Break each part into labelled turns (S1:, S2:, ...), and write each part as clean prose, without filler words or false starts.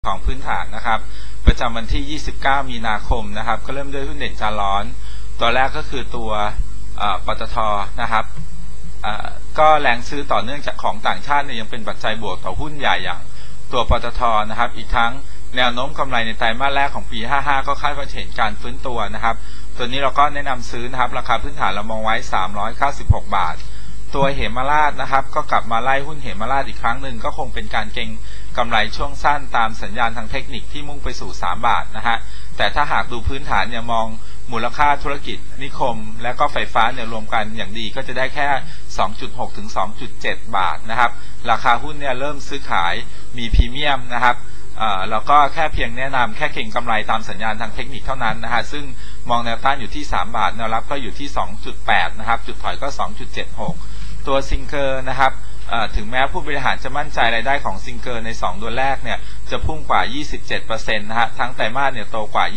S1: ของพื้นฐานนะครับประจำวันที่29มีนาคมนะครับก็เริ่มด้วยหุ้นเด่นจานร้อนตัวแรกก็คือตัวปตท.นะครับก็แรงซื้อต่อเนื่องจากของต่างชาติเนี่ยยังเป็นปัจจัยบวกต่อหุ้นใหญ่อย่างตัวปตท.นะครับอีกทั้งแนวโน้มกำไรในไตรมาสแรกของปี55ก็คาดว่าจะเห็นการฟื้นตัวนะครับตัวนี้เราก็แนะนำซื้อนะครับราคาพื้นฐานเรามองไว้396 บาทตัวเหมราชนะครับก็กลับมาไล่หุ้นเหมราชอีกครั้งหนึ่งก็คงเป็นการเก็งกำไรช่วงสั้นตามสัญญาณทางเทคนิคที่มุ่งไปสู่3 บาทนะฮะแต่ถ้าหากดูพื้นฐานเนี่ยมองมูลค่าธุรกิจนิคมและก็ไฟฟ้าเนี่ยรวมกันอย่างดีก็จะได้แค่ 2.6 ถึง 2.7 บาทนะครับราคาหุ้นเนี่ยเริ่มซื้อขายมีพรีเมียมนะครับแล้วก็แค่เพียงแนะนำแค่เก็งกำไรตามสัญญาณทางเทคนิคเท่านั้นนะฮะซึ่งมองแนวต้านอยู่ที่3 บาทแนวรับก็อยู่ที่ 2.8 นะครับจุดถอยก็ 2.76 ตัวซิงเกอร์นะครับถึงแม้ผู้บริหารจะมั่นใจรายได้ของซิงเกอร์ใน2 เดือนแรกเนี่ยจะพุ่งกว่า 27% นะฮะทั้งไตรมาสเนี่ยโตกว่า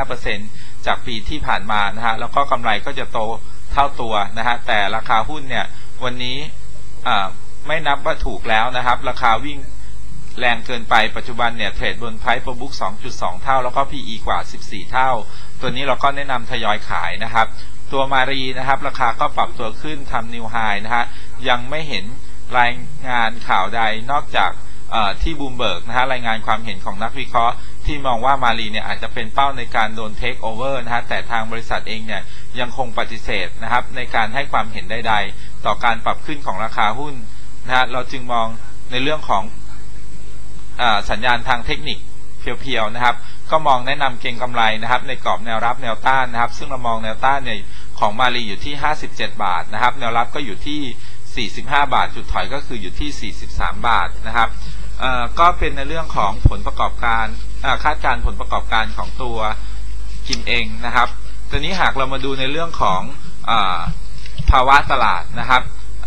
S1: 25% จากปีที่ผ่านมานะฮะแล้วก็กำไรก็จะโตเท่าตัวนะฮะแต่ราคาหุ้นเนี่ยวันนี้ไม่นับว่าถูกแล้วนะครับราคาวิ่งแรงเกินไปปัจจุบันเนี่ยเทรดบน Price per book 2.2 เท่าแล้วก็ PE กว่า14 เท่าตัวนี้เราก็แนะนำทยอยขายนะครับตัวมารีนะครับราคาก็ปรับตัวขึ้นทำนิวไฮนะฮะยังไม่เห็นรายงานข่าวใดนอกจากที่บูมเบิร์กนะฮะรายงานความเห็นของนักวิเคราะห์ที่มองว่ามารีเนี่ยอาจจะเป็นเป้าในการโดนเทคโอเวอร์นะฮะแต่ทางบริษัทเองเนี่ยยังคงปฏิเสธนะครับในการให้ความเห็นใดๆต่อการปรับขึ้นของราคาหุ้นนะฮะเราจึงมองในเรื่องของสัญญาณทางเทคนิคเพียวๆนะครับก็มองแนะนำเก็งกำไรนะครับในกรอบแนวรับแนวต้านนะครับซึ่งเรามองแนวต้านเนี่ยของมารีอยู่ที่57 บาทนะครับแนวรับก็อยู่ที่45 บาทจุดถอยก็คืออยู่ที่43 บาทนะครับก็เป็นในเรื่องของผลประกอบการคาดการณ์ผลประกอบการของตัวกิมเองนะครับตอนนี้หากเรามาดูในเรื่องของภาวะตลาดนะครับ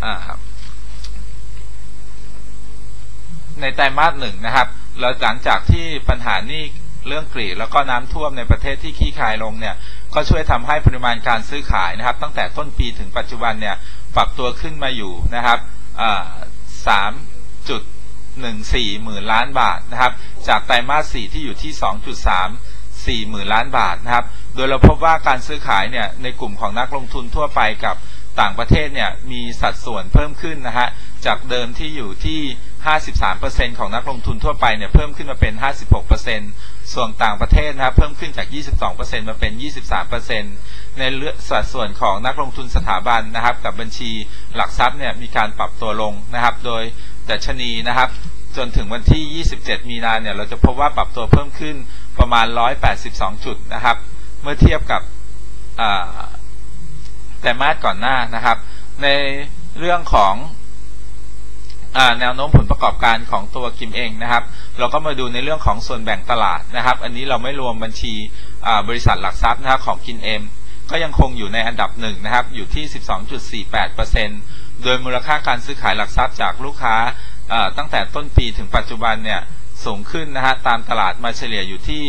S1: ในไตรมาส 1นะครับแล้วหลังจากที่ปัญหานี้เรื่องกรีดแล้วก็น้ำท่วมในประเทศที่คลี่คลายลงเนี่ยก็ช่วยทำให้ปริมาณการซื้อขายนะครับตั้งแต่ต้นปีถึงปัจจุบันเนี่ยปรับตัวขึ้นมาอยู่นะครับ3.14 หมื่นล้านบาทนะครับจากไตรมาส 4ที่อยู่ที่ 2.34 หมื่นล้านบาทนะครับโดยเราพบว่าการซื้อขายเนี่ยในกลุ่มของนักลงทุนทั่วไปกับต่างประเทศเนี่ยมีสัดส่วนเพิ่มขึ้นนะฮะจากเดิมที่อยู่ที่ 53% ของนักลงทุนทั่วไปเนี่ยเพิ่มขึ้นมาเป็น 56% ส่วนต่างประเทศนะครับเพิ่มขึ้นจาก 22% มาเป็น 23%ในสัดส่วนของนักลงทุนสถาบันนะครับกับบัญชีหลักทรัพย์เนี่ยมีการปรับตัวลงนะครับโดยดัชนีนะครับจนถึงวันที่27มีนาเนี่ยเราจะพบว่าปรับตัวเพิ่มขึ้นประมาณ182จุดนะครับเมื่อเทียบกับไตรมาสก่อนหน้านะครับในเรื่องของแนวโน้มผลประกอบการของตัวกิมเองนะครับเราก็มาดูในเรื่องของส่วนแบ่งตลาดนะครับอันนี้เราไม่รวมบัญชีบริษัทหลักทรัพย์นะครับของกินเอ็มก็ยังคงอยู่ในอันดับ1นะครับอยู่ที่ 12.48% โดยมูลค่าการซื้อขายหลักทรัพย์จากลูกค้าตั้งแต่ต้นปีถึงปัจจุบันเนี่ยสูงขึ้นนะฮะตามตลาดมาเฉลี่ยอยู่ที่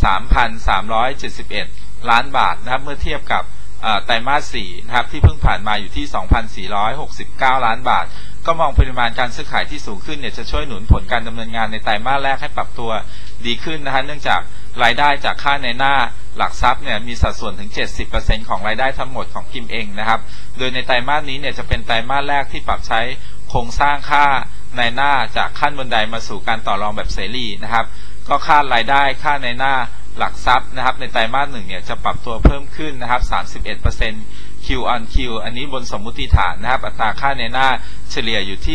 S1: 3,371 ล้านบาทนะครับเมื่อเทียบกับไตรมาส 4นะครับที่เพิ่งผ่านมาอยู่ที่ 2,469 ล้านบาทก็มองปริมาณการซื้อขายที่สูงขึ้นเนี่ยจะช่วยหนุนผลการดำเนินงานในไตรมาสแรกให้ปรับตัวดีขึ้นนะฮะเนื่องจากรายได้จากค่าในหน้าหลักทรัพย์เนี่ยมีสัดส่วนถึง 70% ของรายได้ทั้งหมดของกิมเองนะครับโดยในไตรมาสนี้เนี่ยจะเป็นไตรมาสแรกที่ปรับใช้โครงสร้างค่าในหน้าจากขั้นบันไดมาสู่การต่อรองแบบเสรีนะครับก็คาดรายได้ค่าในหน้าหลักทรัพย์นะครับในไตรมาส 1เนี่ยจะปรับตัวเพิ่มขึ้นนะครับ 31% Q on Q อันนี้บนสมมุติฐานนะครับอัตราค่าในหน้าเฉลี่ยอยู่ที่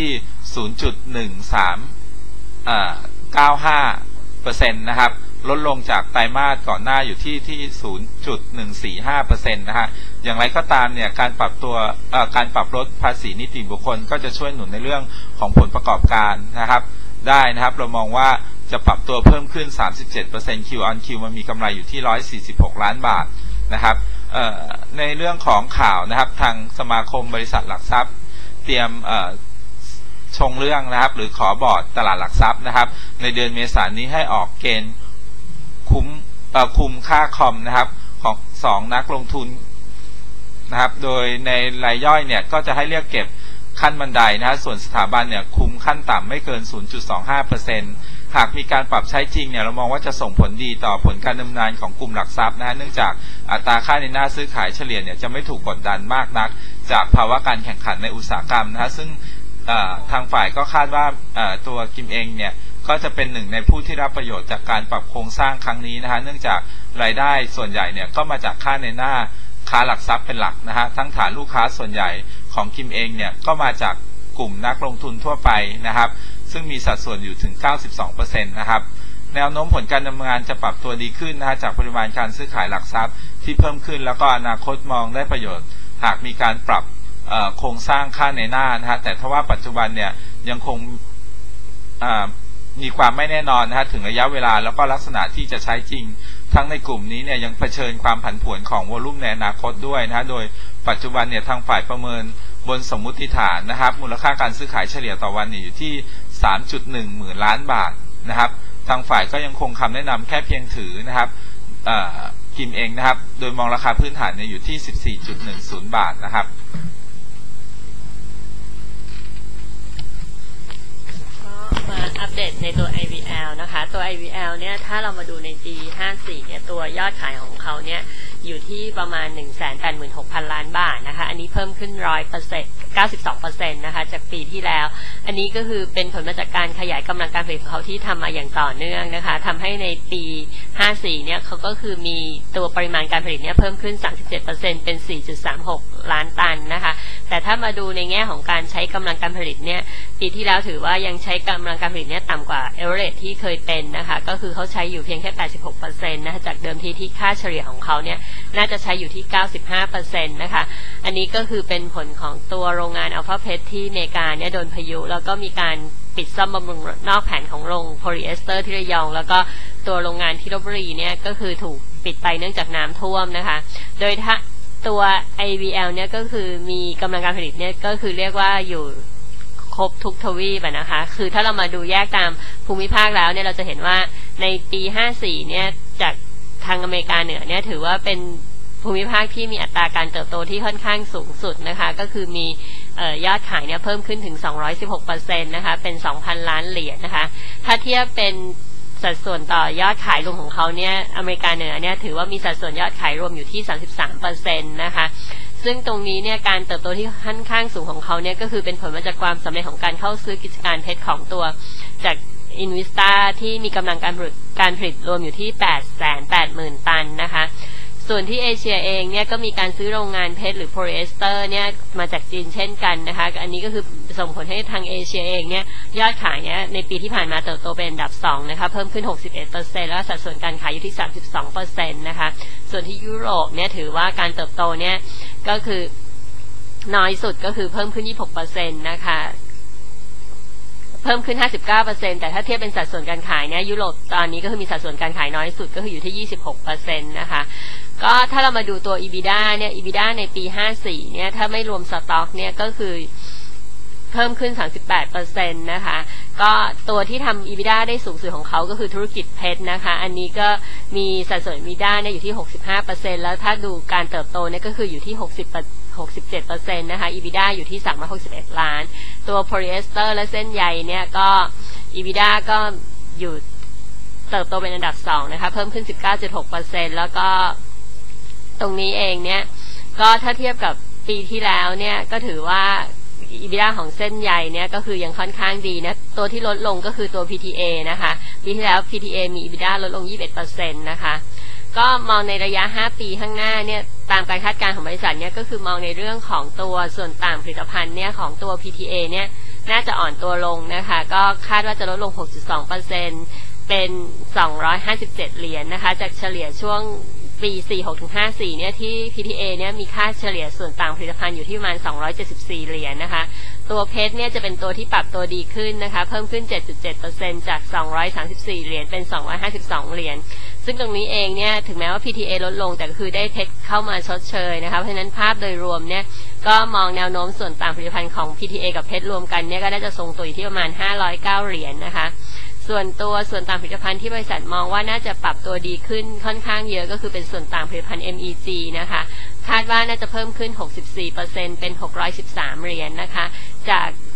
S1: 0.1395% นะครับลดลงจากไตรมาสก่อนหน้าอยู่ที่ 0.145% นะฮะอย่างไรก็ตามเนี่ยการปรับลดภาษีนิติบุคคลก็จะช่วยหนุนในเรื่องของผลประกอบการนะครับได้นะครับเรามองว่าจะปรับตัวเพิ่มขึ้น 37% Q on Q มันมีกำไรอยู่ที่146ล้านบาทนะครับในเรื่องของข่าวนะครับทางสมาคมบริษัทหลักทรัพย์เตรียมชงเรื่องนะครับหรือขอบอร์ดตลาดหลักทรัพย์นะครับในเดือนเมษายนนี้ให้ออกเกณฑ์คุมค่าคอมนะครับของ2นักลงทุนนะครับโดยในรายย่อยเนี่ยก็จะให้เรียกเก็บขั้นบันไดนะฮะส่วนสถาบันเนี่ยคุมขั้นต่ำไม่เกิน 0.25% หากมีการปรับใช้จริงเนี่ยเรามองว่าจะส่งผลดีต่อผลการดำเนินงานของกลุ่มหลักทรัพย์นะฮะเนื่องจากอัตราค่าในหน้าซื้อขายเฉลี่ยเนี่ยจะไม่ถูกกดดันมากนักจากภาวะการแข่งขันในอุตสาหกรรมนะฮะซึ่งทางฝ่ายก็คาดว่าตัวคิมเองเนี่ยก็จะเป็นหนึ่งในผู้ที่รับประโยชน์จากการปรับโครงสร้างครั้งนี้นะฮะเนื่องจากรายได้ส่วนใหญ่เนี่ยก็มาจากค่าในหน้าค้าหลักทรัพย์เป็นหลักนะฮะทั้งฐานลูกค้าส่วนใหญ่ของคิมเองเนี่ยก็มาจากกลุ่มนักลงทุนทั่วไปนะครับซึ่งมีสัดส่วนอยู่ถึง 92% นะครับแนวโน้มผลการดำเนินงานจะปรับตัวดีขึ้นนะฮะจากปริมาณการซื้อขายหลักทรัพย์ที่เพิ่มขึ้นแล้วก็อนาคตมองได้ประโยชน์หากมีการปรับโครงสร้างค่าในหน้านะฮะแต่ถ้าว่าปัจจุบันเนี่ยยังคงมีความไม่แน่นอนนะฮะถึงระยะเวลาแล้วก็ลักษณะที่จะใช้จริงทั้งในกลุ่มนี้เนี่ยยังเผชิญความผันผวนของวอลุ่มในอนาคตด้วยนะฮะโดยปัจจุบันเนี่ยทางฝ่ายประเมินบนสมมุติฐานนะครับมูลค่าการซื้อขายเฉลี่ยต่อวันอยู่ที่ 3.1 หมื่นล้านบาทนะครับทางฝ่ายก็ยังคงคำแนะนำแค่เพียงถือนะครับคิมเองนะครับโดยมองราคาพื้นฐานเนี่ยอยู่ที่ 14.10 บาทนะครับ
S2: มาอัปเดตในตัว IVL นะคะตัว IVL เนี่ยถ้าเรามาดูในปี54เนี่ยตัวยอดขายของเขาเนี่ยอยู่ที่ประมาณ 186,000 ล้านบาทนะคะอันนี้เพิ่มขึ้น 92% นะคะจากปีที่แล้วอันนี้ก็คือเป็นผลมาจากการขยายกำลังการผลิตของเขาที่ทำมาอย่างต่อเนื่องนะคะทำให้ในปี54เนี่ยเขาก็คือมีตัวปริมาณการผลิตเนี่ยเพิ่มขึ้น 37% เป็น 4.36 ล้านตันนะคะแต่ถ้ามาดูในแง่ของการใช้กำลังการผลิตเนี่ยปีที่แล้วถือว่ายังใช้กำลังการผลิตเนี่ยต่ำกว่าเอเวอเรจที่เคยเป็นนะคะก็คือเขาใช้อยู่เพียงแค่ 86% นะคะจากเดิมที่ค่าเฉลี่ยของเขาเนี่ยน่าจะใช้อยู่ที่ 95% นะคะอันนี้ก็คือเป็นผลของตัวโรงงานอัลฟาเพชที่อเมริกาเนี่ยโดนพายุแล้วก็มีการปิดซ่อมบำรุงนอกแผนของโรงโพลีเอสเตอร์ที่ระยองแล้วก็ตัวโรงงานที่ลพบุรีเนี่ยก็คือถูกปิดไปเนื่องจากน้ำท่วมนะคะโดยตัว IVL เนี่ยก็คือมีกำลังการผลิตเนี่ยก็คือเรียกว่าอยู่ครบทุกทวีปนะคะคือถ้าเรามาดูแยกตามภูมิภาคแล้วเนี่ยเราจะเห็นว่าในปี54เนี่ยจากทางอเมริกาเหนือเนี่ยถือว่าเป็นภูมิภาคที่มีอัตราการเติบโตที่ค่อนข้างสูงสุดนะคะก็คือมียอดขายเนี่ยเพิ่มขึ้นถึง 216% นะคะเป็น 2,000 ล้านเหรียญนะคะถ้าเทียบเป็นสัดส่วนต่อยอดขายรวมของเขาเนี่ยอเมริกาเหนือเนี่ยถือว่ามีสัดส่วนยอดขายรวมอยู่ที่ 33% นะคะซึ่งตรงนี้เนี่ยการเติบโตที่ค่อนข้างสูงของเขาเนี่ยก็คือเป็นผลมาจากความสำเร็จของการเข้าซื้อกิจการเพชรของตัวจากอินวิสตาที่มีกำลังการผลิตรวมอยู่ที่ 880,000 ตันนะคะส่วนที่เอเชียเองเนี่ยก็มีการซื้อโรงงานเพชรหรือโพลีเอสเตอร์เนี่ยมาจากจีนเช่นกันนะคะอันนี้ก็คือส่งผลให้ทางเอเชียเองเนี่ยยอดขายเนี่ยในปีที่ผ่านมาเติบโตเป็นอันดับ2นะคะเพิ่มขึ้น 61% แล้วสัดส่วนการขายอยู่ที่ 32% นะคะส่วนที่ยุโรปเนี่ยถือว่าการเติบโตเนี่ยก็คือน้อยสุดก็คือเพิ่มขึ้น 26% นะคะเพิ่มขึ้น 59% แต่ถ้าเทียบเป็นสัดส่วนการขายเนี่ยยุโรปตอนนี้ก็คือมีสัดส่วนการขายน้อยสุดก็คืออยู่ที่ 26% นะคะก็ถ้าเรามาดูตัว EBITDA เนี่ย EBITDA ในปี54เนี่ยถ้าไม่รวมสต็อกเนี่ยก็คือเพิ่มขึ้น 38% นะคะก็ตัวที่ทำ EBITDA ได้สูงสุดของเขาก็คือธุรกิจเพชรนะคะอันนี้ก็มีสัดส่วน EBITDA เนี่ยอยู่ที่ 65% แล้วถ้าดูการเติบโตเนี่ยก็คืออยู่ที่ 67% นะคะ EBITDA อยู่ที่361ล้านตัวโพลีเอสเตอร์และเส้นใยเนี่ยก็ EBITDA ก็อยู่เติบโตเป็นอันดับ2นะคะเพิ่มขึ้น 19.6% แล้วก็ตรงนี้เองเนี่ยก็ถ้าเทียบกับปีที่แล้วเนี่ยก็ถือว่า EBITDA ของเส้นใยเนี่ยก็คือยังค่อนข้างดีนะตัวที่ลดลงก็คือตัว PTA นะคะปีที่แล้ว PTA มี EBITDA ลดลง 21% นะคะก็มองในระยะ5ปีข้างหน้าเนี่ยตามการคาดการณ์ของบริษัทเนี่ยก็คือมองในเรื่องของตัวส่วนต่างผลิตภัณฑ์เนี่ยของตัว PTA เนี่ยน่าจะอ่อนตัวลงนะคะก็คาดว่าจะลดลง 6.2% เป็น257เหรียญนะคะจากเฉลี่ยช่วงปี46-54เนี่ยที่ PTA เนี่ยมีค่าเฉลี่ยส่วนต่างผลิตภัณฑ์อยู่ที่ประมาณ274เหรียญนะคะตัวเพชรเนี่ยจะเป็นตัวที่ปรับตัวดีขึ้นนะคะเพิ่มขึ้น 7.7% จาก234เหรียญเป็น252เหรียญซึ่งตรงนี้เองเนี่ยถึงแม้ว่า PTA ลดลงแต่ก็คือได้เพชรเข้ามาชดเชยนะคะเพราะฉะนั้นภาพโดยรวมเนี่ยก็มองแนวโน้มส่วนต่างผลิตภัณฑ์ของ PTA กับเพชรรวมกันเนี่ยก็ได้จะทรงตัวอยู่ที่ประมาณ509เหรียญนะคะส่วนต่างผลิตภัณฑ์ที่บริษัทมองว่าน่าจะปรับตัวดีขึ้นค่อนข้างเยอะก็คือเป็นส่วนต่างผลิตภัณฑ์ MEG นะคะคาดว่าน่าจะเพิ่มขึ้น 64% เป็น613เหรียญนะคะจาก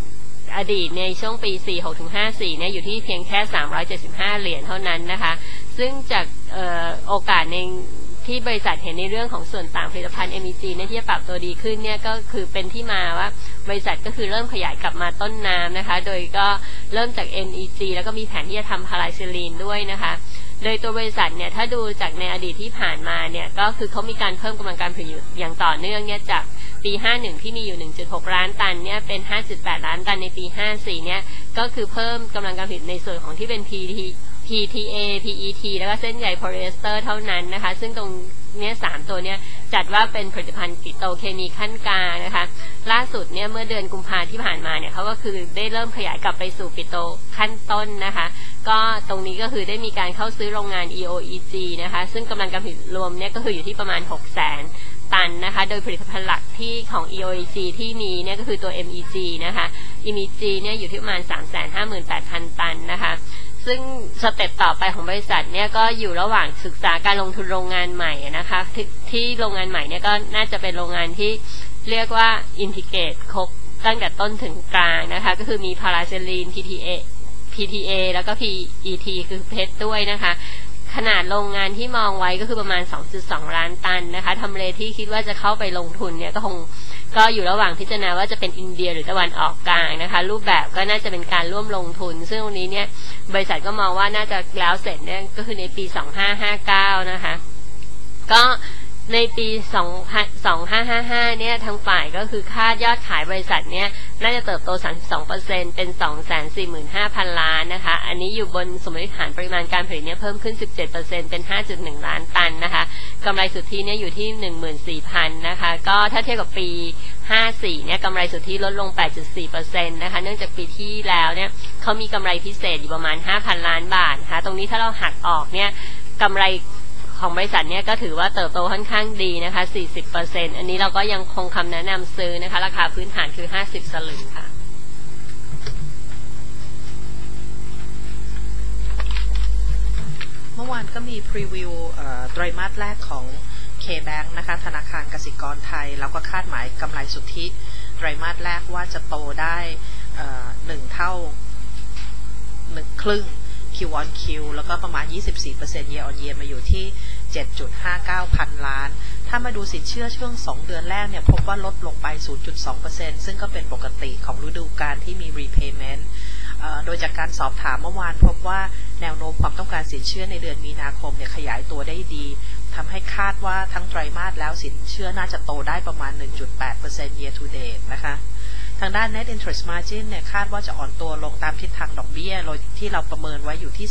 S2: อดีตในช่วงปี 46 ถึง 54 เนี่ยอยู่ที่เพียงแค่ 375 เหรียญเท่านั้นนะคะซึ่งจากโอกาสในที่บริษัทเห็นในเรื่องของส่วนต่างผลิตภัณฑ์ MEG เนี่ยที่จะปรับตัวดีขึ้นเนี่ยก็คือเป็นที่มาว่าบริษัทก็คือเริ่มขยายกลับมาต้นน้ำนะคะโดยก็เริ่มจาก MEG แล้วก็มีแผนที่จะทำพาราซิลีนด้วยนะคะโดยตัวบริษัทเนี่ยถ้าดูจากในอดีตที่ผ่านมาเนี่ยก็คือเขามีการเพิ่มกำลังการผลิตอย่างต่อเนื่องเนี่ยจากปี 51 ที่มีอยู่ 1.6 ล้านตันเนี่ยเป็น 5.8 ล้านตันในปี 54 เนี่ยก็คือเพิ่มกำลังการผลิตในส่วนของที่เป็น PTA PET แล้วก็เส้นใยโพลีเอสเตอร์เท่านั้นนะคะซึ่งตรงเนี้ย3ตัวเนี้ยจัดว่าเป็นผลิตภัณฑ์ปิโตรเคมีขั้นกลางนะคะล่าสุดเนี่ยเมื่อเดือนกุมภาพันธ์ที่ผ่านมาเนี่ยเขาก็คือได้เริ่มขยายกลับไปสู่ปิโตรขั้นต้นนะคะก็ตรงนี้ก็คือได้มีการเข้าซื้อโรงงาน EOEG นะคะซึ่งกำลังการผลิตรวมเนี่ยก็คืออยู่ที่ประมาณ 600,000 ตันนะคะโดยผลิตภัณฑ์หลักที่ของ EOEG ที่มีเนี่ยก็คือตัว MEG นะคะ MEG เนี่ยอยู่ที่ประมาณ 358,000 ตันนะคะซึ่งสเต็ปต่อไปของบริษัทเนี่ยก็อยู่ระหว่างศึกษาการลงทุนโรงงานใหม่นะคะที่โรงงานใหม่เนี่ยก็น่าจะเป็นโรงงานที่เรียกว่าอินทิเกรตครบตั้งแต่ต้นถึงกลางนะคะก็คือมีพาราเซลีน PTA แล้วก็ PET คือเพชรด้วยนะคะขนาดโรงงานที่มองไว้ก็คือประมาณ 2.2 ล้านตันนะคะทำเลที่คิดว่าจะเข้าไปลงทุนเนี่ยก็อยู่ระหว่างพิจารณาว่าจะเป็นอินเดียหรือตะวันออกกลางนะคะรูปแบบก็น่าจะเป็นการร่วมลงทุนซึ่งตรงนี้เนี่ยบริษัทก็มองว่าน่าจะแล้วเสร็จเนี่ยก็คือในปี 2559 นะคะก็ในปี2555เนี่ยทางฝ่ายก็คือคาดยอดขายบริษัทเนี่ยน่าจะเติบโต 32% เป็น 245,000 ล้านนะคะอันนี้อยู่บนสมมติฐานปริมาณการผลิตเนี่ยเพิ่มขึ้น 17% เป็น 5.1 ล้านตันนะคะกำไรสุทธิเนี่ยอยู่ที่ 14,000 นะคะก็ถ้าเทียบกับปี 54 เนี่ยกำไรสุทธิลดลง 8.4% นะคะเนื่องจากปีที่แล้วเนี่ยเขามีกำไรพิเศษอยู่ประมาณ 5,000 ล้านบาทนะคะตรงนี้ถ้าเราหักออกเนี่ยกำไรของบริษัทเนี่ยก็ถือว่าเติบโตค่อนข้างดีนะคะ 40% อันนี้เราก็ยังคงคำแนะนำซื้อนะคะราคาพื้นฐานคือ50 สลึงค่ะ
S3: เมื่อวานก็มีพรีวิวไตรมาสแรกของ K-Bank นะคะธนาคารกสิกรไทยแล้วก็คาดหมายกำไรสุทธิไตรมาสแรกว่าจะโตได้1 เท่า 1 ครึ่งQ on Q แล้วก็ประมาณ 24% year on year มาอยู่ที่ 7.59 พันล้านถ้ามาดูสินเชื่อช่วง2 เดือนแรกเนี่ยพบว่าลดลงไป 0.2% ซึ่งก็เป็นปกติของฤดูกาลที่มี repayment โดยจากการสอบถามเมื่อวานพบว่าแนวโน้มความต้องการสินเชื่อในเดือนมีนาคมเนี่ยขยายตัวได้ดีทำให้คาดว่าทั้งไตรมาสแล้วสินเชื่อน่าจะโตได้ประมาณ 1.8% year to date นะคะทางด้าน net interest margin เนี่ยคาดว่าจะอ่อนตัวลงตามทิศทางดอกเบี้ยโดยที่เราประเมินไว้อยู่ที่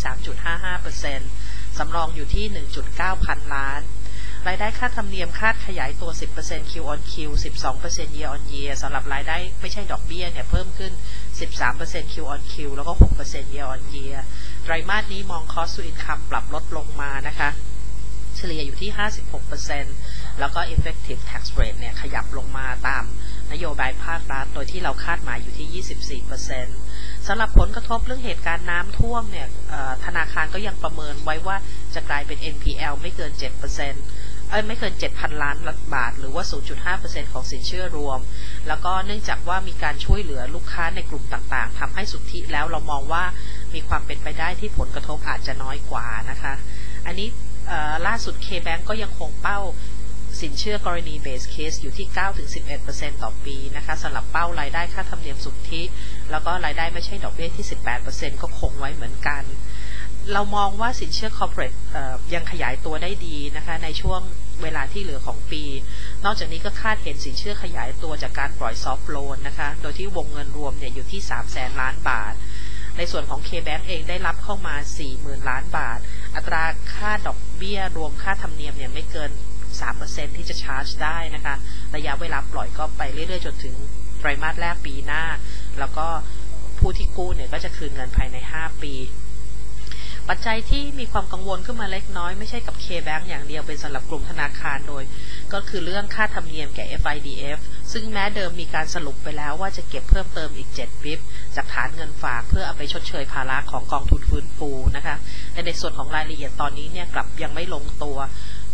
S3: 3.55% สำรองอยู่ที่ 1.9 พันล้านรายได้ค่าธรรมเนียมคาดขยายตัว 10% Q on Q 12% year on year สำหรับรายได้ไม่ใช่ดอกเบี้ยเนี่ยเพิ่มขึ้น 13% Q on Q แล้วก็ 6% year on year ไตรมาสนี้มอง cost to income ปรับลดลงมานะคะเฉลี่ยอยู่ที่ 56% แล้วก็ effective tax rate เนี่ยขยับลงมาตามนโยบายภาครัฐโดยที่เราคาดหมายอยู่ที่ 24% สำหรับผลกระทบเรื่องเหตุการณ์น้ำท่วมเนี่ยธนาคารก็ยังประเมินไว้ว่าจะกลายเป็น NPL ไม่เกิน 7%ไม่เกิน 7,000 ล้านบาทหรือว่า 0.5% ของสินเชื่อรวมแล้วก็เนื่องจากว่ามีการช่วยเหลือลูกค้าในกลุ่มต่างๆทำให้สุทธิแล้วเรามองว่ามีความเป็นไปได้ที่ผลกระทบอาจจะน้อยกว่านะคะอันนี้ล่าสุด K-Bank ก็ยังคงเป้าสินเชื่อกรณี base case อยู่ที่ 9-11% ต่อปีนะคะสำหรับเป้ารายได้ค่าธรรมเนียมสุทธิแล้วก็รายได้ไม่ใช่ดอกเบี้ยที่ 18% ก็คงไว้เหมือนกันเรามองว่าสินเชื่อ corporate ยังขยายตัวได้ดีนะคะในช่วงเวลาที่เหลือของปีนอกจากนี้ก็คาดเห็นสินเชื่อขยายตัวจากการปล่อย soft loan นะคะโดยที่วงเงินรวมเนี่ยอยู่ที่ 300,000 ล้านบาทในส่วนของ K-Bank เองได้รับเข้ามา 40,000 ล้านบาทอัตราค่าดอกเบี้ยรวมค่าธรรมเนียมเนี่ยไม่เกิน 3% ที่จะชาร์จได้นะคะระยะเวลาปล่อยก็ไปเรื่อยๆจนถึงไตรมาสแรกปีหน้าแล้วก็ผู้ที่กู้เนี่ยก็จะคืนเงินภายใน5 ปีปัจจัยที่มีความกังวลขึ้นมาเล็กน้อยไม่ใช่กับ K-Bank อย่างเดียวเป็นสำหรับกลุ่มธนาคารโดยก็คือเรื่องค่าธรรมเนียมแก่ FIDF ซึ่งแม้เดิมมีการสรุปไปแล้วว่าจะเก็บเพิ่มเติมอีก7 บิปจากฐานเงินฝากเพื่อเอาไปชดเชยภาระของกองทุนฟื้นฟูนะคะในส่วนของรายละเอียดตอนนี้เนี่ยกลับยังไม่ลงตัว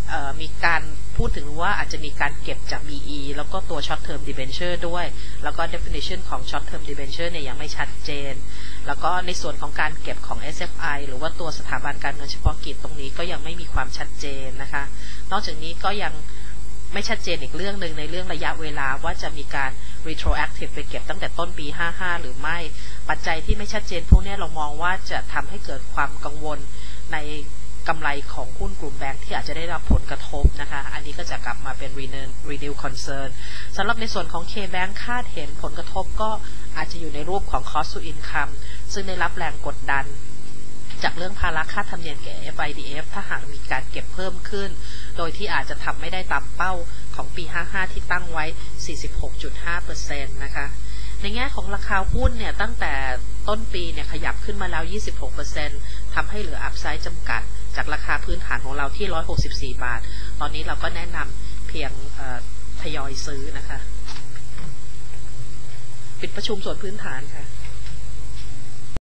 S3: มีการพูดถึงว่าอาจจะมีการเก็บจาก BE แล้วก็ตัว short term debenture ด้วยแล้วก็ definition ของ short term debenture เนี่ยยังไม่ชัดเจนแล้วก็ในส่วนของการเก็บของ SFI หรือว่าตัวสถาบันการเงินเฉพาะกิจตรงนี้ก็ยังไม่มีความชัดเจนนะคะนอกจากนี้ก็ยังไม่ชัดเจนอีกเรื่องหนึ่งในเรื่องระยะเวลาว่าจะมีการ retroactive ไปเก็บตั้งแต่ต้นปี 55 หรือไม่ปัจจัยที่ไม่ชัดเจนพวกนี้เรามองว่าจะทำให้เกิดความกังวลในกำไรของหุ้นกลุ่มแบงค์ที่อาจจะได้รับผลกระทบนะคะอันนี้ก็จะกลับมาเป็น renew concern สำหรับในส่วนของ K-Bank คาดเห็นผลกระทบก็อาจจะอยู่ในรูปของ cost to income ซึ่งได้รับแรงกดดันจากเรื่องภาระค่าธรรมเนียมแก่ FIDF ถ้าหากมีการเก็บเพิ่มขึ้นโดยที่อาจจะทำไม่ได้ตามเป้าของปี 55 ที่ตั้งไว้ 46.5% นะคะในแง่ของราคาหุ้นเนี่ยตั้งแต่ต้นปีเนี่ยขยับขึ้นมาแล้ว 26% ทำให้เหลืออัพไซด์จำกัดจากราคาพื้นฐานของเราที่164 บาทตอนนี้เราก็แนะนำเพียงทยอยซื้อนะคะปิดประชุมส่วนพื้นฐานค่ะ